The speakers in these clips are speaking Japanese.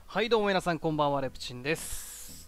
はいどうも皆さんこんばんは、レプチンです。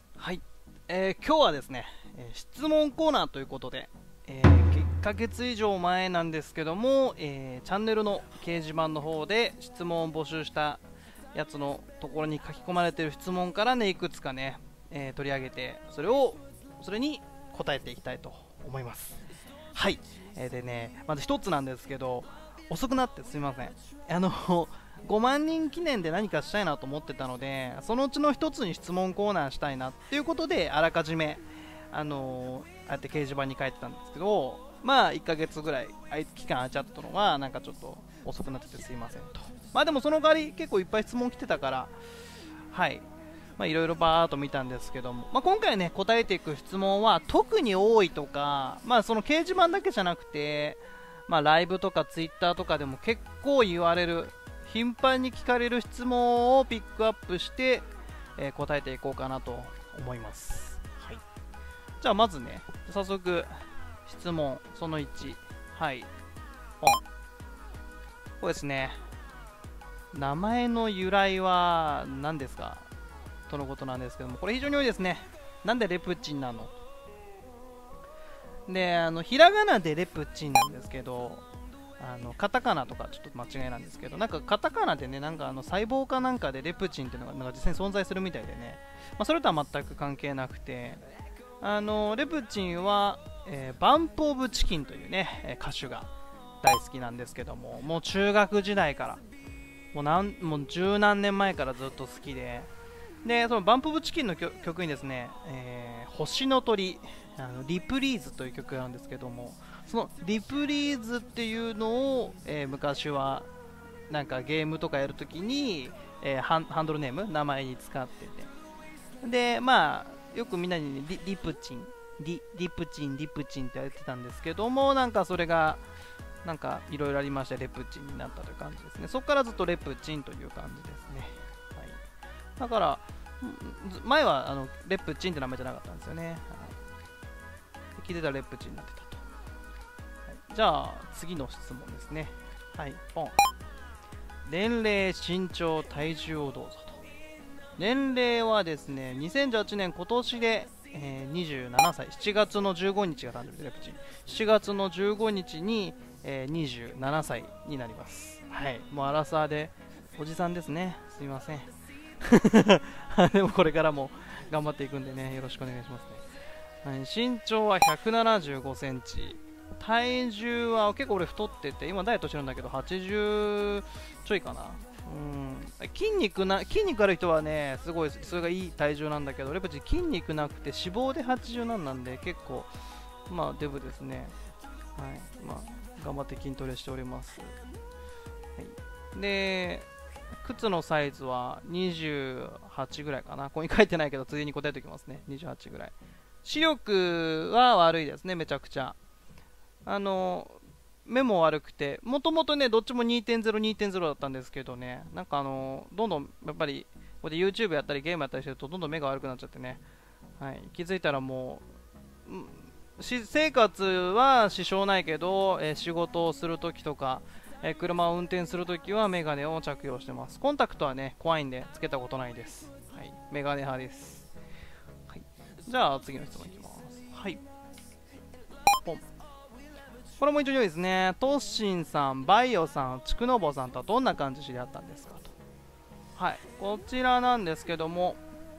はい、今日はですね、質問コーナーということで、1ヶ月以上前なんですけども、チャンネルの掲示板の方で質問を募集したやつのところに書き込まれている質問からね、いくつかね、取り上げてそれに答えていきたいと思います。はい、でね、まず一つなんですけど、遅くなってすみません。5万人記念で何かしたいなと思ってたので、そのうちの一つに質問コーナーしたいなっていうことで、あらかじめ、ああやって掲示板に書いてたんですけど、まあ1ヶ月ぐらい期間空いちゃったのはなんかちょっと遅くなっててすいませんと。まあでもその代わり結構いっぱい質問来てたから、はい、まあいろいろバーっと見たんですけども、まあ、今回ね答えていく質問は特に多いとか、まあその掲示板だけじゃなくて、まあライブとかツイッターとかでも結構言われる、頻繁に聞かれる質問をピックアップして、答えていこうかなと思います。はい、じゃあまずね、早速質問その1、はい、ポン。これですね、名前の由来は何ですかとのことなんですけども、これ非常に多いですね。なんでレプチンなので、ひらがなでレプチンなんですけど、カタカナとかちょっと間違いなんですけど、なんかカタカナでね、なんか細胞かなんかでレプチンっていうのがなんか実際に存在するみたいでね、まあ、それとは全く関係なくて、レプチンは、バンプ・オブ・チキンというね、歌手が大好きなんですけども、もう中学時代からもう十何年前からずっと好きで、そのバンプ・オブ・チキンの曲にですね、星の鳥、リプリーズという曲があるんですけども、そのリプリーズっていうのを、昔はなんかゲームとかやるときに、ハンドルネーム名前に使ってて、でまあよくみんなに、ね、リプチンって言ってたんですけども、なんかそれがなんかいろいろありましてレプチンになったという感じですね。そこからずっとレプチンという感じですね。はい、だから前はレプチンって名前じゃなかったんですよね。はい、聞いてたらレプチンになってたと。じゃあ次の質問ですね。はい、ポン。年齢、身長、体重をどうぞと。年齢はですね、2018年今年で、27歳、7月の15日が誕生日で、レプチン。7月の15日に、27歳になります。はい、もうアラサーでおじさんですね。すみません。でもこれからも頑張っていくんでね、よろしくお願いしますね。はい、身長は175センチ。体重は結構俺太ってて、今ダイエットしてるんだけど80ちょいかな。筋肉ある人はね、すごいそれがいい体重なんだけど、レプチ筋肉なくて脂肪で87なんで結構まあデブですね。はい、まあ頑張って筋トレしております。はい、で靴のサイズは28ぐらいかな。ここに書いてないけどついでに答えておきますね。28ぐらい。視力は悪いですね、めちゃくちゃ。目も悪くて、もともとね、どっちも2.0、2.0だったんですけどね、なんかどんどんやっぱり、ここで YouTube やったりゲームやったりしてると、どんどん目が悪くなっちゃってね、はい、気づいたらもう、私生活は支障ないけど、仕事をするときとか、車を運転するときはメガネを着用してます。コンタクトはね、怖いんで、つけたことないです。はい、メガネ派です。はい、じゃあ、次の質問いきます。はい。ポン。これも一応ですね、トッシンさん、バイオさん、チクノボさんとはどんな感じで知り合ったんですかと。はい、こちらなんですけども、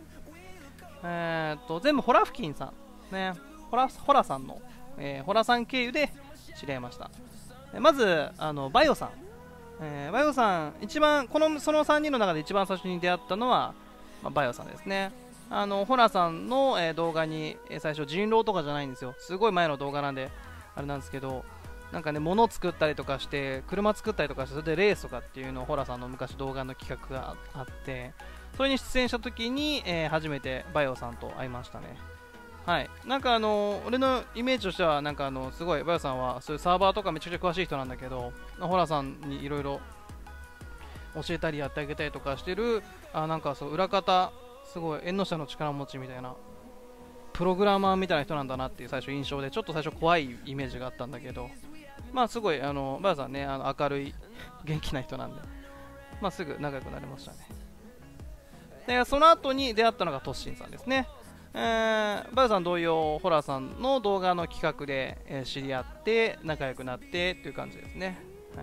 全部ホラフキンさん、ね、ホラさんの、ホラさん経由で知り合いました。まず、バイオさん。バイオさん、その3人の中で一番最初に出会ったのは、バイオさんですね。ホラさんの、動画に、最初人狼とかじゃないんですよ。すごい前の動画なんで、あれなんですけど、なんかね、物を作ったりとかして、車作ったりとかして、それでレースとかっていうのをホラさんの昔動画の企画があって、それに出演した時に、初めてバイオさんと会いましたね。はい、なんか俺のイメージとしては、なんかすごいバイオさんはそういうサーバーとかめちゃくちゃ詳しい人なんだけど、ホラさんにいろいろ教えたりやってあげたりとかしてる、なんかそう裏方、すごい縁の下の力持ちみたいなプログラマーみたいな人なんだなっていう最初印象で、ちょっと最初怖いイメージがあったんだけど、まあすごいバイオさんね、明るい元気な人なんで、まあすぐ仲良くなりましたね。 でその後に出会ったのがトッシンさんですね。バウさん同様、ホラさんの動画の企画で、知り合って仲良くなってという感じですね。はい、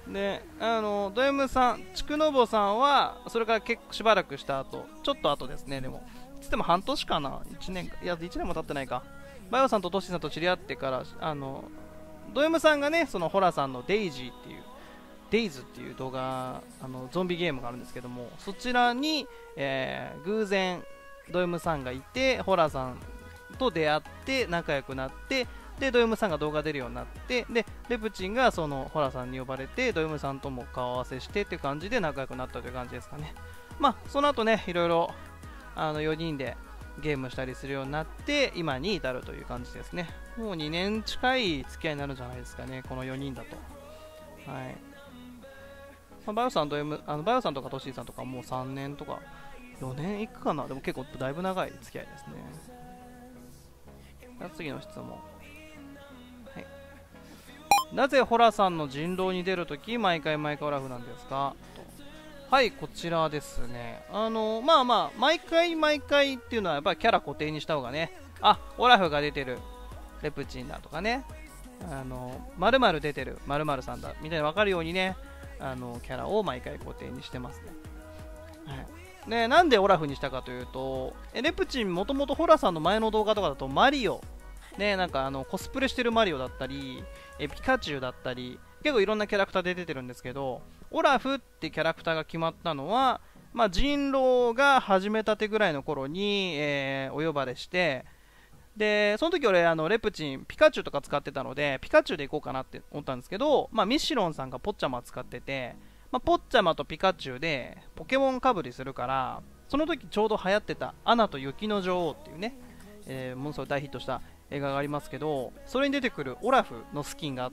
でド M さん、筑ノ坊さんはそれから結構しばらくした後、ちょっと後ですね。でもつっても半年かな、1年か、いや1年も経ってないか。バウさんとトッシンさんと知り合ってからド M さんがね、そのホラさんのデイジーっていうデイズっていう動画、ゾンビゲームがあるんですけども、そちらに、偶然ド M さんがいて、ホラさんと出会って仲良くなって、でド M さんが動画出るようになって、でレプチンがそのホラさんに呼ばれて、ド M さんとも顔合わせしてっていう感じで仲良くなったという感じですかね。まあその後ね、いろいろ4人でゲームしたりするようになって今に至るという感じですね。もう2年近い付き合いになるんじゃないですかね、この4人だと。はい、バイオさんとバイオさんとかトシーさんとかもう3年とか4年いくかな。でも結構だいぶ長い付き合いですね。次の質問、はい、なぜホラさんの人狼に出るとき毎回オラフなんですかと。はい、こちらですね。まあまあ毎回っていうのはやっぱりキャラ固定にした方がね、あ、オラフが出てるレプチンだとかね、〇〇出てる〇〇さんだみたいに分かるようにね、キャラを毎回固定にしてますね。はい、でなんでオラフにしたかというと、レプチンもともとホラさんの前の動画とかだとマリオ、ね、なんかコスプレしてるマリオだったり、ピカチュウだったり、結構いろんなキャラクターで出てるんですけど、オラフってキャラクターが決まったのは、まあ、人狼が始めたてぐらいの頃に、お呼ばれして、でその時俺レプチンピカチュウとか使ってたのでピカチュウでいこうかなって思ったんですけど、まあ、ミシロンさんがポッチャマ使ってて、まあ、ポッチャマとピカチュウでポケモンかぶりするから、その時ちょうど流行ってたアナと雪の女王っていうね、ものすごい大ヒットした映画がありますけど、それに出てくるオラフのスキンがあって、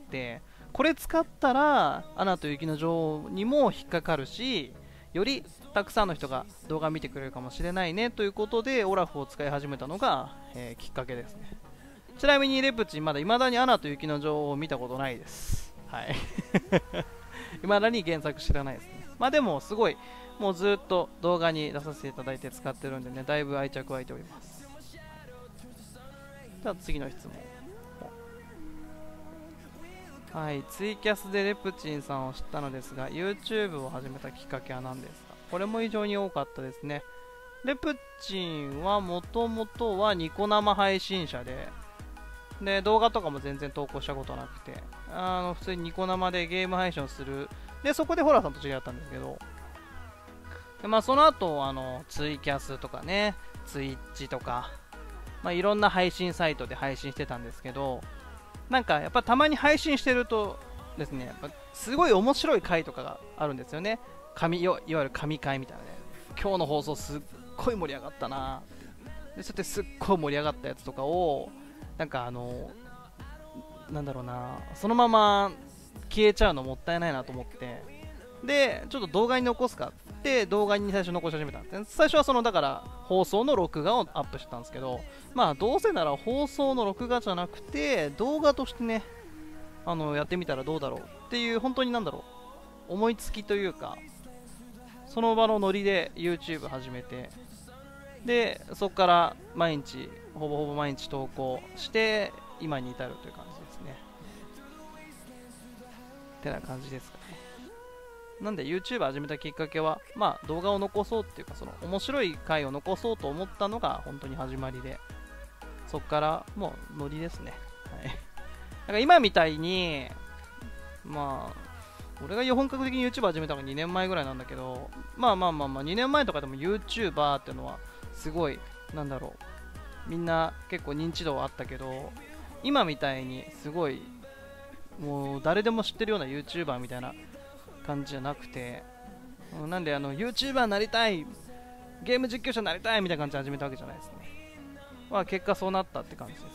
これ使ったらアナと雪の女王にも引っかかるし、よりたくさんの人が動画見てくれるかもしれないねということでオラフを使い始めたのが、きっかけですね。ちなみにレプチンまだ未だにアナと雪の女王を見たことないです。はい未だに原作知らないですね。まあでもすごいもうずっと動画に出させていただいて使ってるんでね、だいぶ愛着湧いております。では次の質問。はい、ツイキャスでレプチンさんを知ったのですが YouTube を始めたきっかけは何ですか。これも非常に多かったですね。レプチンはもともとはニコ生配信者で動画とかも全然投稿したことなくて、普通にニコ生でゲーム配信をする。でそこでホラーさんと知り合ったんですけど、で、まあ、その後ツイキャスとかね、ツイッチとか、まあ、いろんな配信サイトで配信してたんですけど、なんかやっぱたまに配信してるとですね、やっぱすごい面白い回とかがあるんですよね。いわゆる神回みたいなね、今日の放送すっごい盛り上がったなで、そうやってすっごい盛り上がったやつとかをなんかなんだろうな、そのまま消えちゃうのもったいないなと思って、でちょっと動画に残すかって動画に最初残し始めたんですね。最初はだから放送の録画をアップしてたんですけど、まあどうせなら放送の録画じゃなくて動画としてね、やってみたらどうだろうっていう、本当になんだろう、思いつきというか、その場のノリで YouTube 始めて、でそこからほぼ毎日投稿して今に至るという感じですね。ってな感じですかね。なんで YouTube 始めたきっかけは、まあ動画を残そうっていうか、その面白い回を残そうと思ったのが本当に始まりで、そっからもうノリですね。はい。だから今みたいに、まあ俺が本格的に YouTube 始めたのが2年前ぐらいなんだけど、まあ2年前とかでも YouTuber っていうのはすごい、なんだろう、みんな結構認知度はあったけど、今みたいにすごいもう誰でも知ってるような YouTuber みたいな感じじゃなくて、なんでYouTuber になりたい、ゲーム実況者になりたいみたいな感じで始めたわけじゃないですね。まあ結果そうなったって感じですかね。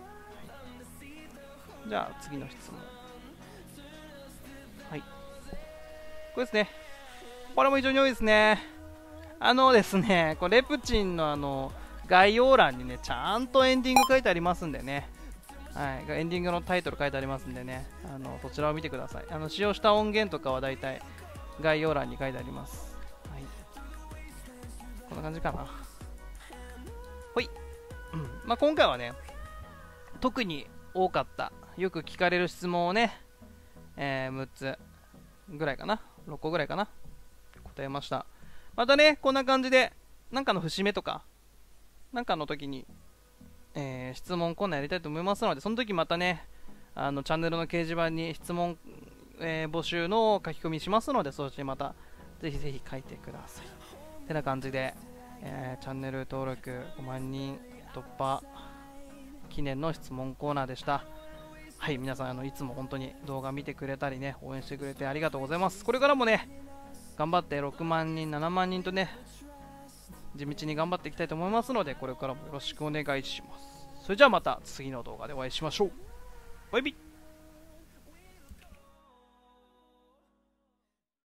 はい、じゃあ次の質問。はい、これですね。これも非常に多いですね。ですね、これレプチンの概要欄にね、ちゃんとエンディング書いてありますんでね。はい、エンディングのタイトル書いてありますんでね、そちらを見てください。使用した音源とかはだいたい概要欄に書いてあります。はい、 こんな感じかな。ほい。まあ今回はね、特に多かった、よく聞かれる質問をね、6つぐらいかな、6個ぐらいかな、答えました。またね、こんな感じで、なんかの節目とか、なんかの時に、質問コーナーやりたいと思いますので、その時またね、チャンネルの掲示板に質問、募集の書き込みしますので、そしてまたぜひぜひ書いてください。てな感じで、チャンネル登録5万人突破記念の質問コーナーでした。はい、皆さんいつも本当に動画見てくれたりね、応援してくれてありがとうございます。これからもね、頑張って6万人、7万人とね、地道に頑張っていきたいと思いますので、これからもよろしくお願いします。それじゃあまた次の動画でお会いしましょう。バイビー。